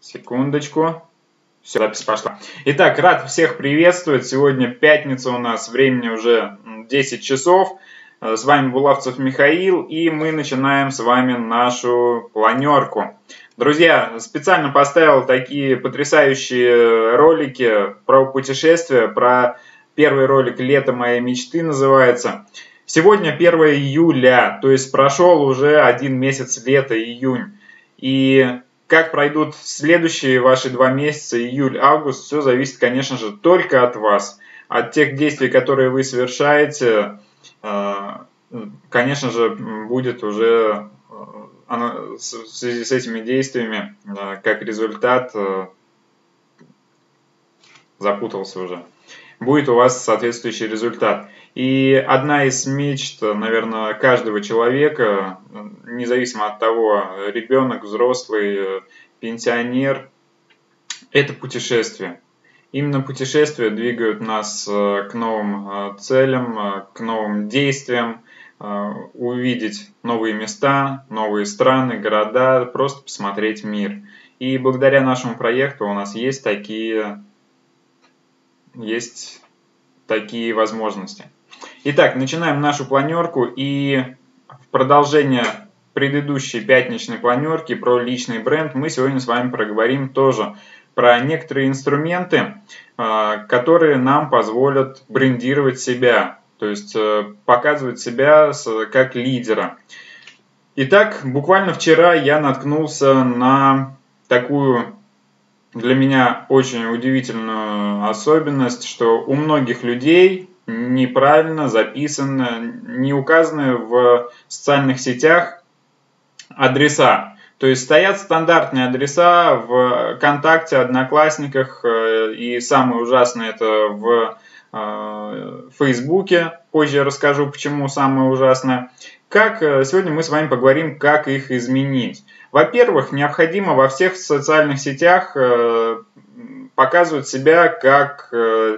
Секундочку. Все, запись пошла. Итак, рад всех приветствовать. Сегодня пятница у нас, времени уже 10 часов. С вами Булавцев Михаил, и мы начинаем с вами нашу планерку. Друзья, специально поставил такие потрясающие ролики про путешествия, про первый ролик «Лето моей мечты» называется. Сегодня 1 июля, то есть прошел уже 1 месяц лета, июнь. И как пройдут следующие ваши 2 месяца, июль-август, все зависит, конечно же, только от вас. От тех действий, которые вы совершаете, конечно же, будет уже в связи с этими действиями, как результат, запутался уже, будет у вас соответствующий результат. И одна из мечт, наверное, каждого человека, независимо от того, ребенок, взрослый, пенсионер, это путешествие. Именно путешествия двигают нас к новым целям, к новым действиям, увидеть новые места, новые страны, города, просто посмотреть мир. И благодаря нашему проекту у нас есть такие возможности. Итак, начинаем нашу планерку, и в продолжение предыдущей пятничной планерки про личный бренд мы сегодня с вами проговорим тоже про некоторые инструменты, которые нам позволят брендировать себя, то есть показывать себя как лидера. Итак, буквально вчера я наткнулся на такую для меня очень удивительную особенность, что у многих людей неправильно записаны, не указаны в социальных сетях адреса. То есть стоят стандартные адреса в ВКонтакте, Одноклассниках, и самое ужасное это в Фейсбуке. Позже я расскажу, почему самое ужасное. Сегодня мы с вами поговорим, как их изменить. Во-первых, необходимо во всех социальных сетях показывать себя как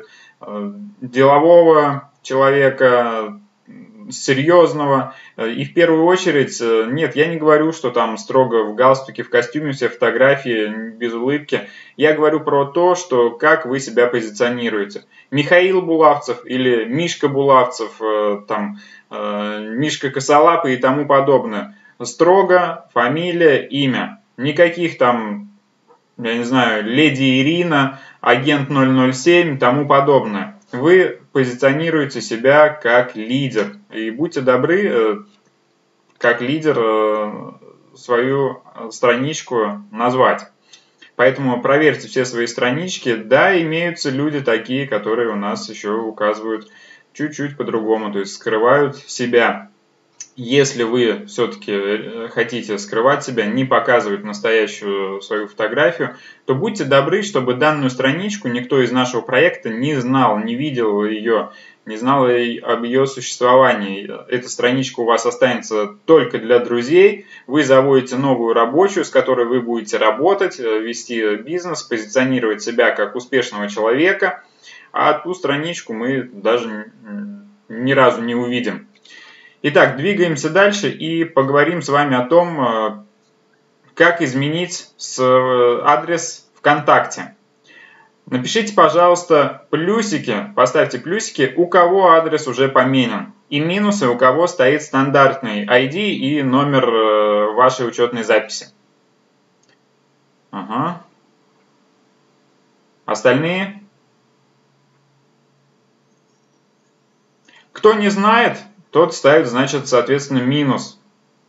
делового человека, серьезного. И в первую очередь, нет, я не говорю, что там строго в галстуке, в костюме все фотографии, без улыбки. Я говорю про то, что как вы себя позиционируете. Михаил Булавцев или Мишка Булавцев, там, Мишка Косолапый и тому подобное. Строго фамилия, имя. Никаких там, я не знаю, леди Ирина, агент 007 и тому подобное. Вы позиционируете себя как лидер. И будьте добры, как лидер, свою страничку назвать. Поэтому проверьте все свои странички. Да, имеются люди такие, которые у нас еще указывают чуть-чуть по-другому, то есть скрывают себя. Если вы все-таки хотите скрывать себя, не показывать настоящую свою фотографию, то будьте добры, чтобы данную страничку никто из нашего проекта не знал, не видел ее, не знал об ее существовании. Эта страничка у вас останется только для друзей. Вы заводите новую рабочую, с которой вы будете работать, вести бизнес, позиционировать себя как успешного человека, а ту страничку мы даже ни разу не увидим. Итак, двигаемся дальше и поговорим с вами о том, как изменить адрес ВКонтакте. Напишите, пожалуйста, плюсики, поставьте плюсики, у кого адрес уже поменен, и минусы, у кого стоит стандартный ID и номер вашей учетной записи. Ага. Остальные? Кто не знает, тот ставит, значит, соответственно, минус.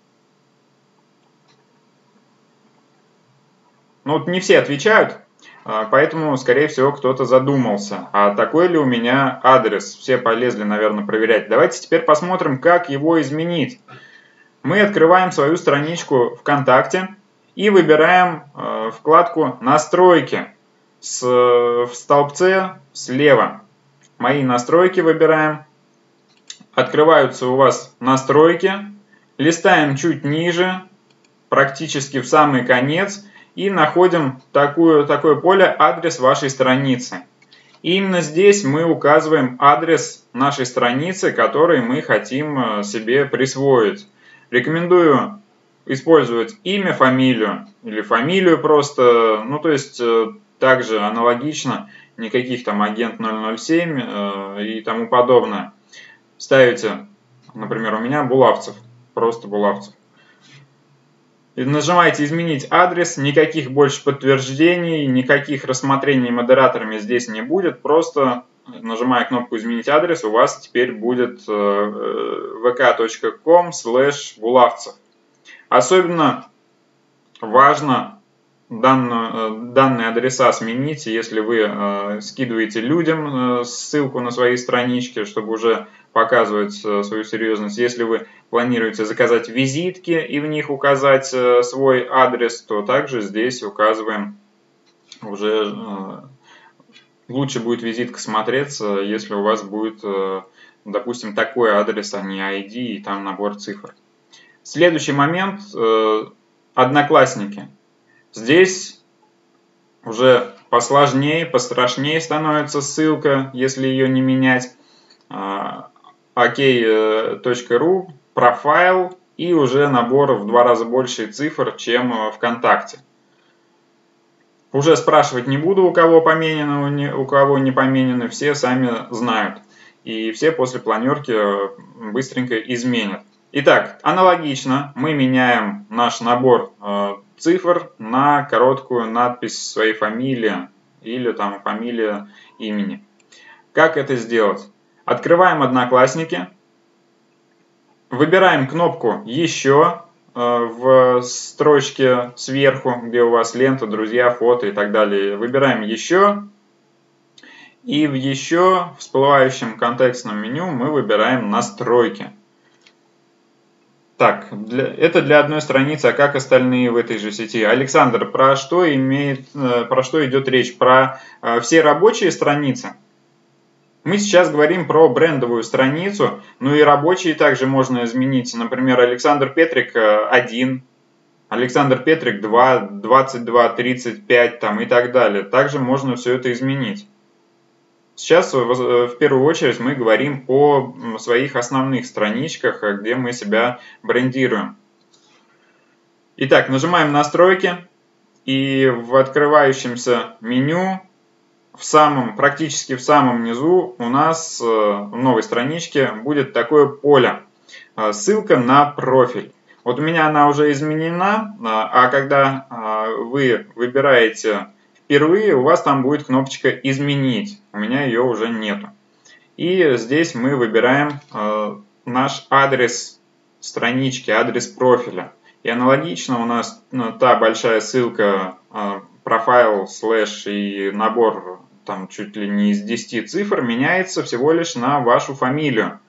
Ну, вот не все отвечают, поэтому, скорее всего, кто-то задумался. А такой ли у меня адрес? Все полезли, наверное, проверять. Давайте теперь посмотрим, как его изменить. Мы открываем свою страничку ВКонтакте и выбираем вкладку «Настройки» в столбце слева. «Мои настройки» выбираем. Открываются у вас настройки, листаем чуть ниже, практически в самый конец, и находим такое поле «Адрес вашей страницы». И именно здесь мы указываем адрес нашей страницы, который мы хотим себе присвоить. Рекомендую использовать имя, фамилию или фамилию просто, ну то есть также аналогично, никаких там агент 007 и тому подобное. Ставите, например, у меня Булавцев, просто Булавцев. И нажимаете «Изменить адрес», никаких больше подтверждений, никаких рассмотрений модераторами здесь не будет, просто нажимая кнопку «Изменить адрес», у вас теперь будет vk.com/булавцев. Особенно важно данные адреса сменить, если вы скидываете людям ссылку на свои странички, чтобы уже показывать свою серьезность. Если вы планируете заказать визитки и в них указать свой адрес, то также здесь указываем уже, лучше будет визитка смотреться, если у вас будет, допустим, такой адрес, а не ID и там набор цифр. Следующий момент – Одноклассники. Здесь уже посложнее, пострашнее становится ссылка, если ее не менять. ok.ru, профайл и уже набор в 2 раза больше цифр, чем ВКонтакте. Уже спрашивать не буду, у кого поменены, у кого не поменены, все сами знают. И все после планерки быстренько изменят. Итак, аналогично мы меняем наш набор цифр на короткую надпись своей фамилии или там фамилия имени. Как это сделать? Открываем Одноклассники, выбираем кнопку «Еще» в строчке сверху, где у вас лента, друзья, фото и так далее. Выбираем «Еще». И в «Еще» в всплывающем контекстном меню мы выбираем «Настройки». Так, это для одной страницы, а как остальные в этой же сети? Александр, про что идет речь? Про все рабочие страницы? Мы сейчас говорим про брендовую страницу, ну и рабочие также можно изменить. Например, Александр Петрик 1, Александр Петрик 2, 22, 35 там, и так далее. Также можно все это изменить. Сейчас в первую очередь мы говорим о своих основных страничках, где мы себя брендируем. Итак, нажимаем «Настройки», и в открывающемся меню практически в самом низу у нас в новой страничке будет такое поле «Ссылка на профиль». Вот у меня она уже изменена, а когда вы выбираете впервые, у вас там будет кнопочка «Изменить». У меня ее уже нету. И здесь мы выбираем наш адрес странички, адрес профиля. И аналогично у нас та большая ссылка профайл слэш и набор там чуть ли не из 10 цифр меняется всего лишь на вашу фамилию.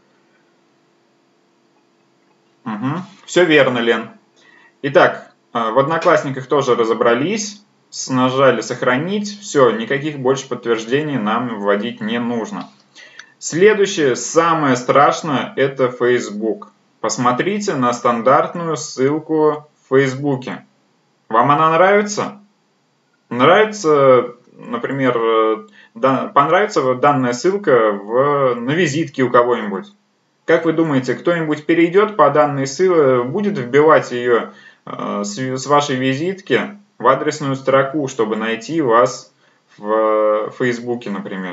Угу. Все верно, Лен. Итак, в Одноклассниках тоже разобрались. Нажали «Сохранить». Все, никаких больше подтверждений нам вводить не нужно. Следующее, самое страшное, это Facebook. Посмотрите на стандартную ссылку в Фейсбуке. Вам она нравится? Нравится, например, понравится данная ссылка на визитке у кого-нибудь? Как вы думаете, кто-нибудь перейдет по данной ссылке, будет вбивать ее с вашей визитки в адресную строку, чтобы найти вас в Фейсбуке, например?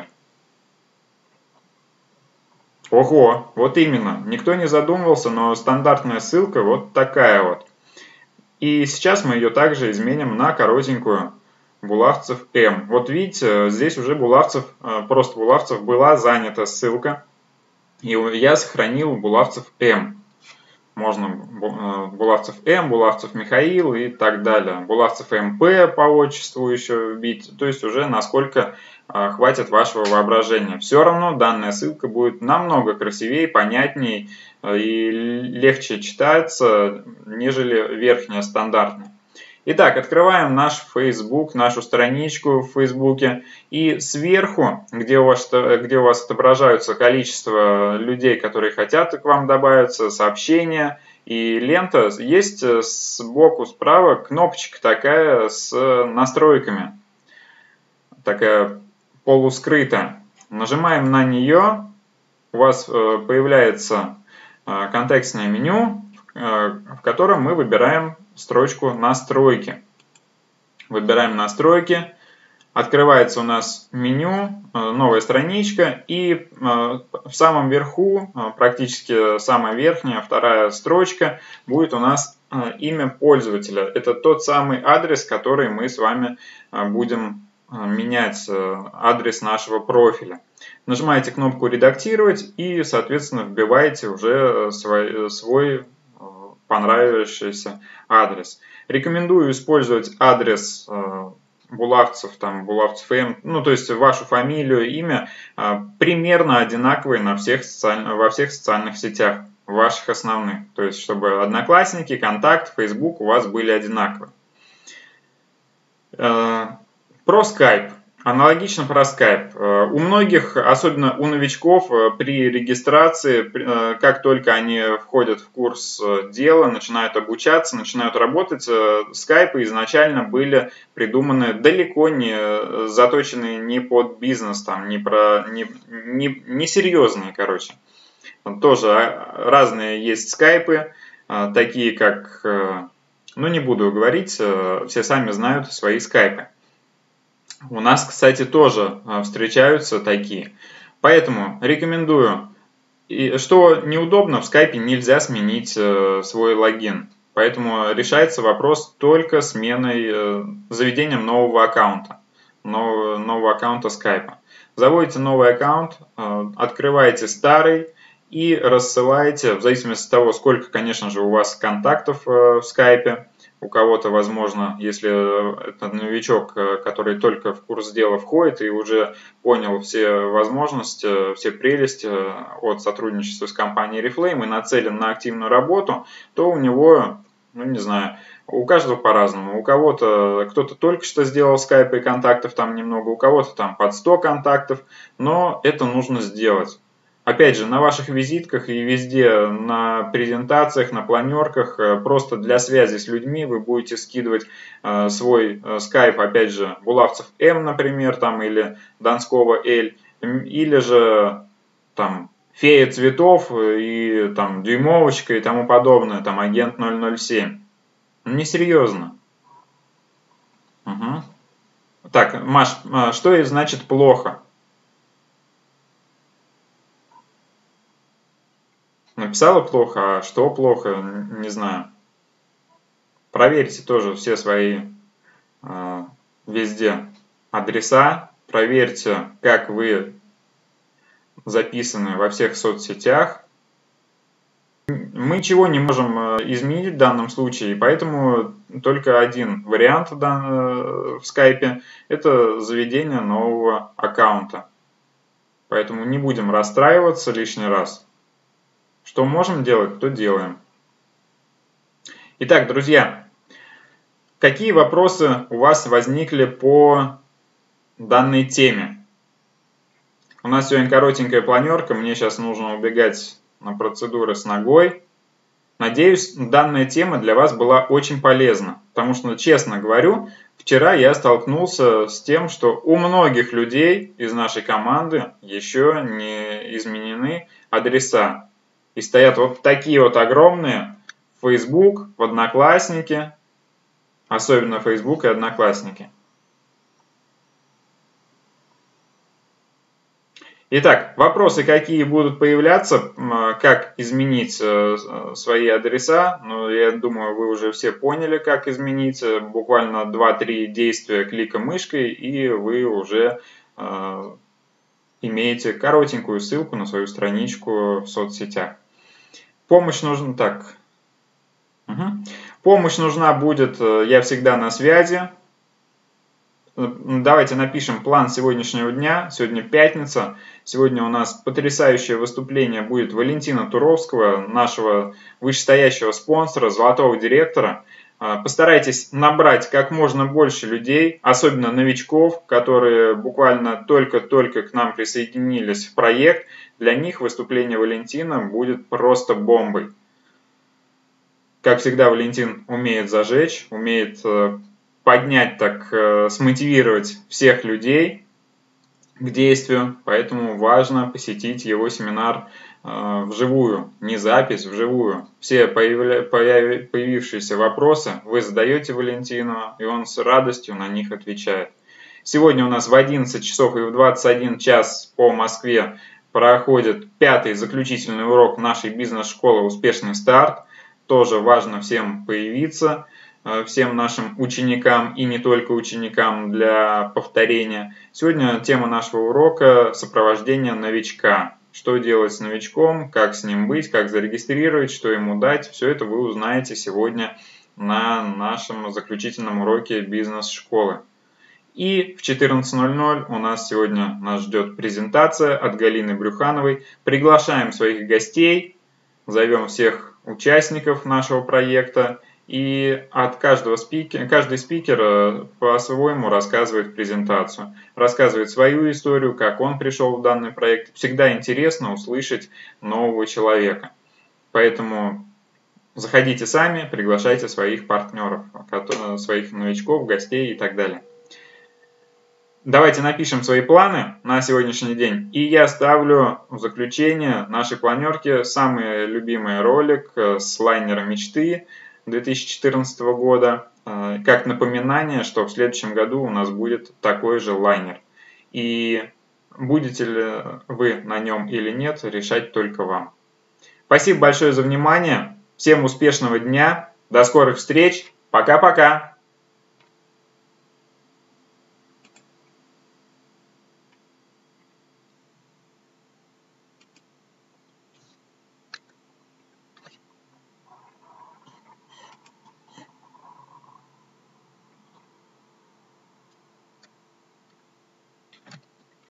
Ого, вот именно. Никто не задумывался, но стандартная ссылка вот такая вот. И сейчас мы ее также изменим на коротенькую Булавцев М. Вот видите, здесь уже просто Булавцев была занята ссылка. И я сохранил Булавцев М. Можно Булавцев М, Булавцев Михаил и так далее. Булавцев МП по отчеству еще вбить. То есть уже насколько хватит вашего воображения. Все равно данная ссылка будет намного красивее, понятнее и легче читается, нежели верхняя стандартная. Итак, открываем наш Facebook, нашу страничку в Фейсбуке. И сверху, где у вас отображаются количество людей, которые хотят к вам добавиться, сообщения и лента, есть сбоку справа кнопочка такая с настройками. Такая полускрытая. Нажимаем на нее. У вас появляется контекстное меню, в котором мы выбираем строчку «Настройки». Выбираем «Настройки». Открывается у нас меню, новая страничка, и в самом верху, практически самая верхняя, вторая строчка, будет у нас имя пользователя. Это тот самый адрес, который мы с вами будем менять, адрес нашего профиля. Нажимаете кнопку «Редактировать» и, соответственно, вбиваете уже свой понравившийся адрес. Рекомендую использовать адрес Булавцев, там, Булавцев М, ну, то есть вашу фамилию, имя, примерно одинаковые во всех социальных сетях, ваших основных. То есть, чтобы Одноклассники, Контакт, Facebook у вас были одинаковые. Про Skype. Аналогично про Skype. У многих, особенно у новичков, при регистрации, как только они входят в курс дела, начинают обучаться, начинают работать, Skype изначально были придуманы далеко не заточенные не под бизнес, там, не серьезные, короче. Тоже разные есть скайпы, такие как, ну не буду говорить, все сами знают свои скайпы. У нас, кстати, тоже встречаются такие. Поэтому рекомендую. И что неудобно, в скайпе нельзя сменить свой логин. Поэтому решается вопрос только сменой, заведением нового аккаунта. Нового аккаунта скайпа. Заводите новый аккаунт, открываете старый и рассылаете, в зависимости от того, сколько, конечно же, у вас контактов в скайпе. У кого-то, возможно, если это новичок, который только в курс дела входит и уже понял все возможности, все прелести от сотрудничества с компанией Reflame и нацелен на активную работу, то у него, ну не знаю, у каждого по-разному. У кого-то, кто-то только что сделал скайп и контактов там немного, у кого-то там под 100 контактов, но это нужно сделать. Опять же, на ваших визитках и везде, на презентациях, на планерках, просто для связи с людьми вы будете скидывать свой скайп, опять же, Булавцев М, например, там, или Донского Л, или же там Фея цветов и там Дюймовочка и тому подобное, там агент 007. Несерьезно. Угу. Так, Маш, что значит плохо? Написала плохо, а что плохо, не знаю. Проверьте тоже все свои везде адреса. Проверьте, как вы записаны во всех соцсетях. Мы ничего не можем изменить в данном случае, поэтому только один вариант в скайпе – это заведение нового аккаунта. Поэтому не будем расстраиваться лишний раз. Что можем делать, то делаем. Итак, друзья, какие вопросы у вас возникли по данной теме? У нас сегодня коротенькая планерка, мне сейчас нужно убегать на процедуры с ногой. Надеюсь, данная тема для вас была очень полезна, потому что, честно говорю, вчера я столкнулся с тем, что у многих людей из нашей команды еще не изменены адреса. И стоят вот такие вот огромные в Facebook, в Одноклассники, особенно Facebook и Одноклассники. Итак, вопросы какие будут появляться, как изменить свои адреса. Ну, я думаю, вы уже все поняли, как изменить. Буквально 2-3 действия клика мышкой, и вы уже имеете коротенькую ссылку на свою страничку в соцсетях. Помощь нужна, так. Помощь нужна будет, я всегда на связи. Давайте напишем план сегодняшнего дня. Сегодня пятница. Сегодня у нас потрясающее выступление будет Валентина Туровского, нашего вышестоящего спонсора, золотого директора. Постарайтесь набрать как можно больше людей, особенно новичков, которые буквально только-только к нам присоединились в проект. Для них выступление Валентина будет просто бомбой. Как всегда, Валентин умеет зажечь, умеет поднять, так смотивировать всех людей к действию. Поэтому важно посетить его семинар вживую, не запись, вживую. Все появившиеся вопросы вы задаете Валентину, и он с радостью на них отвечает. Сегодня у нас в 11 часов и в 21 час по Москве проходит 5-й заключительный урок нашей бизнес-школы «Успешный старт». Тоже важно всем появиться, всем нашим ученикам и не только ученикам для повторения. Сегодня тема нашего урока – сопровождение новичка. Что делать с новичком, как с ним быть, как зарегистрировать, что ему дать. Все это вы узнаете сегодня на нашем заключительном уроке бизнес-школы. И в 14:00 у нас сегодня ждет презентация от Галины Брюхановой. Приглашаем своих гостей, зовем всех участников нашего проекта. И от каждый спикер по-своему рассказывает презентацию, рассказывает свою историю, как он пришел в данный проект. Всегда интересно услышать нового человека. Поэтому заходите сами, приглашайте своих партнеров, своих новичков, гостей и так далее. Давайте напишем свои планы на сегодняшний день. И я ставлю в заключение нашей планерки самый любимый ролик с лайнера мечты 2014 года, как напоминание, что в следующем году у нас будет такой же лайнер. И будете ли вы на нем или нет, решать только вам. Спасибо большое за внимание. Всем успешного дня. До скорых встреч. Пока-пока.